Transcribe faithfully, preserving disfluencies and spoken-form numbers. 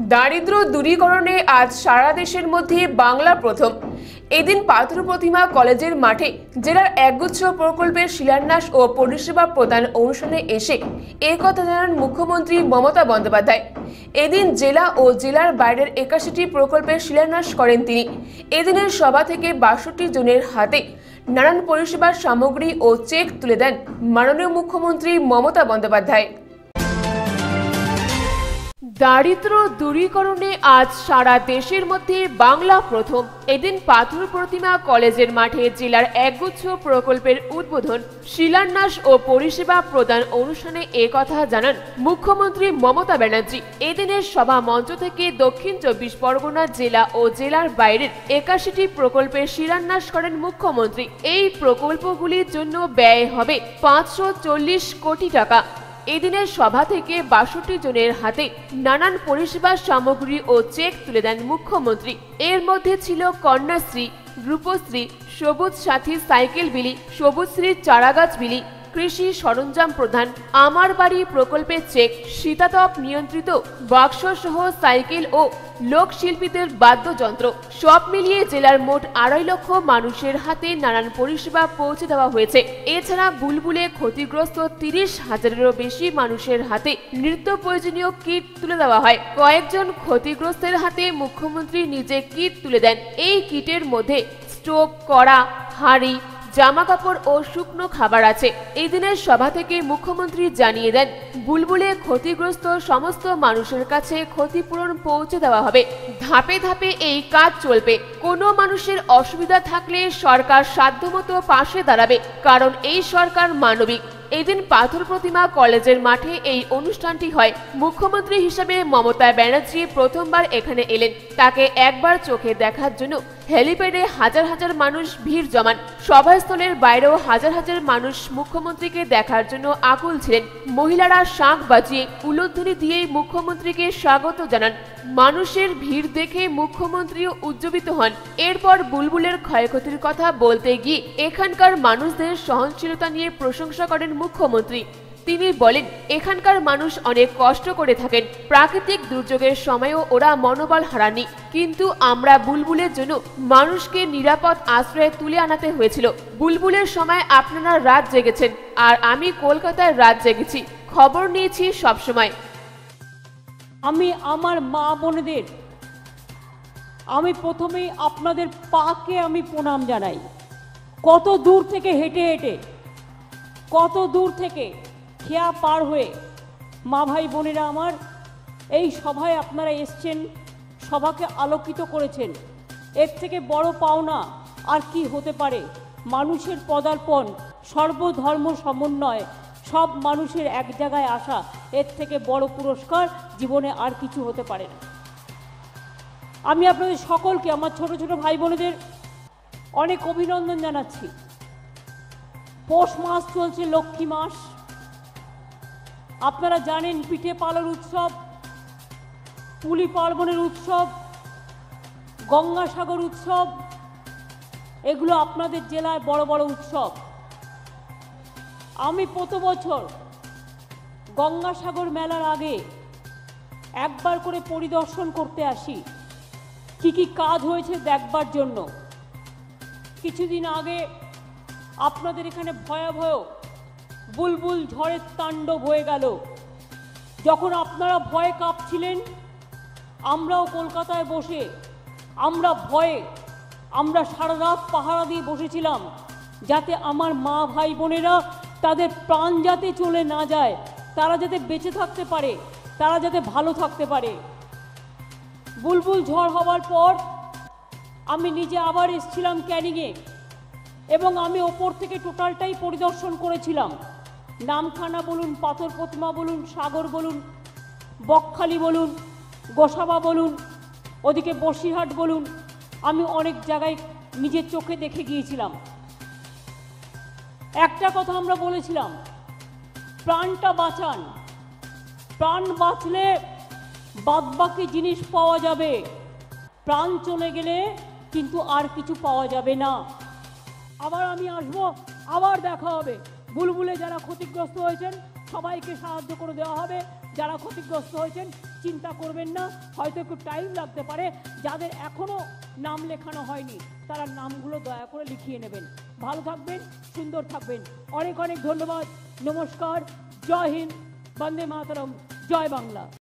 দারিদ্র দূরীকরণে আজ সারা দেশের মধ্যে বাংলা প্রথম। এদিন পাথর প্রতিমা কলেজের মাঠে জেলার একগুচ্ছ প্রকল্পের শিলান্যাস ও পরিষেবা প্রদান অনুষ্ঠানে এসে এই কথা জানান মুখ্যমন্ত্রী মমতা বন্দ্যোপাধ্যায়। এদিন জেলা ও জেলার বাইরের একাশিটি প্রকল্পের শিলান্যাস করেন তিনি। এদিনের সভা থেকে বাষট্টি জনের হাতে নানান পরিষেবার সামগ্রী ও চেক তুলে দেন মাননীয় মুখ্যমন্ত্রী মমতা বন্দ্যোপাধ্যায়। দারিদ্র দূরীকরণে আজ সারা দেশের মধ্যে বাংলা প্রথম। এদিন পাথর প্রতিমা কলেজের মাঠে জেলার একগুচ্ছ প্রকল্পের উদ্বোধন, শিলান্যাস ও পরিষেবা প্রদান অনুষ্ঠানে একথা জানান মুখ্যমন্ত্রী মমতা ব্যানার্জি। এদিনের সভা মঞ্চ থেকে দক্ষিণ চব্বিশ পরগনা জেলা ও জেলার বাইরের একাশিটি প্রকল্পের শিলান্যাস করেন মুখ্যমন্ত্রী। এই প্রকল্পগুলির জন্য ব্যয় হবে পাঁচশো চল্লিশ কোটি টাকা। এদিনের সভা থেকে বাষট্টি জনের হাতে নানান পরিষেবা সামগ্রী ও চেক তুলে দেন মুখ্যমন্ত্রী। এর মধ্যে ছিল কন্যাশ্রী, রূপশ্রী, সবুজ সাথী সাইকেল বিলি, সবুজশ্রী চারাগাছ বিলি, কৃষি সরঞ্জাম প্রদান, আমার বাড়ি প্রকল্পের চেক, শীতাতপ নিয়ন্ত্রিত বাক্স সহ সাইকেল ও লোকশিল্পীদের বাদ্যযন্ত্র। সব মিলিয়ে জেলার মোট আড়াই লক্ষ মানুষের হাতে নানান পরিষেবা পৌঁছে দেওয়া হয়েছে। এছাড়া বুলবুলে ক্ষতিগ্রস্ত তিরিশ হাজারেরও বেশি মানুষের হাতে নিত্য প্রয়োজনীয় কিট তুলে দেওয়া হয়। কয়েকজন ক্ষতিগ্রস্তের হাতে মুখ্যমন্ত্রী নিজে কিট তুলে দেন। এই কিটের মধ্যে স্টোভ, কড়া, হাঁড়ি, জামা কাপড় ও শুকনো খাবার আছে। এই দিনের সভা থেকে মুখ্যমন্ত্রী জানিয়ে দেন, বুলবুলে ক্ষতিগ্রস্ত সমস্ত মানুষের কাছে ক্ষতিপূরণ পৌঁছে দেওয়া হবে। ধাপে ধাপে এই কাজ চলবে। কোনো মানুষের অসুবিধা থাকলে সরকার সাধ্যমতো পাশে দাঁড়াবে, কারণ এই সরকার মানবিক। এদিন পাথর প্রতিমা কলেজের মাঠে এই অনুষ্ঠানটি হয়। মুখ্যমন্ত্রী হিসেবে মমতা ব্যানার্জি প্রথমবার এখানে এলেন। তাকে একবার চোখে দেখার জন্য হেলিপ্যাডে হাজার হাজার মানুষ ভিড় জমান। সভাস্থলের বাইরেও হাজার হাজার মানুষ মুখ্যমন্ত্রীকে দেখার জন্য আকুল ছিলেন। মহিলারা শাঁখ বাজিয়ে উলুধ্বনি দিয়েই মুখ্যমন্ত্রীকে স্বাগত জানান। মানুষের ভিড় দেখে মুখ্যমন্ত্রীও উজ্জীবিত হন। এরপর বুলবুলের ক্ষয়ক্ষতির কথা বলতে গিয়ে এখানকার মানুষদের সহনশীলতা নিয়ে প্রশংসা করেন মুখ্যমন্ত্রী। তিনি বলেন, এখানকার মানুষ অনেক কষ্ট করে থাকেন। প্রাকৃতিক দুর্যোগের সময়ও ওরা মনোবল হারাননি, কিন্তু আমরা বুলবুলের জন্য মানুষকে নিরাপদ আশ্রয়ে তুলে আনাতে হয়েছিল। বুলবুলের সময় আপনারা রাত জেগেছেন, আর আমি কলকাতায় রাত জেগেছি, খবর নিয়েছি সবসময়। আমি আমার মা বোনেদের আমি প্রথমেই আপনাদের পাকে আমি প্রণাম জানাই। কত দূর থেকে হেঁটে হেঁটে, কত দূর থেকে খেয়া পার হয়ে মা ভাই বোনেরা আমার এই সভায় আপনারা এসছেন, সভাকে আলোকিত করেছেন। এর থেকে বড় পাওনা আর কি হতে পারে? মানুষের পদার্পণ, সর্বধর্ম সমন্বয়, সব মানুষের এক জায়গায় আসা, এর থেকে বড় পুরস্কার জীবনে আর কিছু হতে পারে না। আমি আপনাদের সকলকে, আমার ছোট ছোট ভাই বোনেদের অনেক অভিনন্দন জানাচ্ছি। পৌষ মাস চলছে, লক্ষ্মী মাস। আপনারা জানেন পিঠে পালন উৎসব, পুলি পার্বণের উৎসব, গঙ্গাসাগর উৎসব, এগুলো আপনাদের জেলায় বড় বড় উৎসব। আমি প্রতি বছর গঙ্গাসাগর মেলার আগে একবার করে পরিদর্শন করতে আসি, কি কি কাজ হয়েছে দেখবার জন্য। কিছুদিন আগে আপনাদের এখানে ভয়াবহ বুলবুল ঝড়ের তাণ্ডব হয়ে গেল। যখন আপনারা ভয়ে কাঁপছিলেন, আমরাও কলকাতায় বসে আমরা ভয়ে আমরা সারা রাত পাহারা দিয়ে বসেছিলাম, যাতে আমার মা ভাই বোনেরা তাদের প্রাণ যাতে চলে না যায়, তারা যাতে বেঁচে থাকতে পারে, তারা যাতে ভালো থাকতে পারে। বুলবুল ঝড় হওয়ার পর আমি নিজে আবার এসেছিলাম ক্যানিংয়ে, এবং আমি ওপর থেকে টোটালটাই পরিদর্শন করেছিলাম। নামখানা বলুন, পাথর প্রতিমা বলুন, সাগর বলুন, বকখালি বলুন, গোসাবা বলুন, ওদিকে বসিরহাট বলুন, আমি অনেক জায়গায় নিজের চোখে দেখে গিয়েছিলাম। একটা কথা আমরা বলেছিলাম, প্রাণটা বাঁচান। প্রাণ বাঁচলে বাদবাকি জিনিস পাওয়া যাবে, প্রাণ চলে গেলে কিন্তু আর কিছু পাওয়া যাবে না। আবার আমি আসবো, আবার দেখা হবে। বুলবুলে যারা ক্ষতিগ্রস্ত হয়েছেন সবাইকে সাহায্য করে দেওয়া হবে। যারা ক্ষতিগ্রস্ত হয়েছেন চিন্তা করবেন না, হয়তো একটু টাইম লাগতে পারে। যাদের এখনো নাম লেখানো হয়নি তারা নামগুলো দয়া করে লিখিয়ে নেবেন। ভালো থাকবেন, সুন্দর থাকবেন। অনেক অনেক ধন্যবাদ। নমস্কার, জয় হিন্দ, বন্দে মাতরম, জয় বাংলা।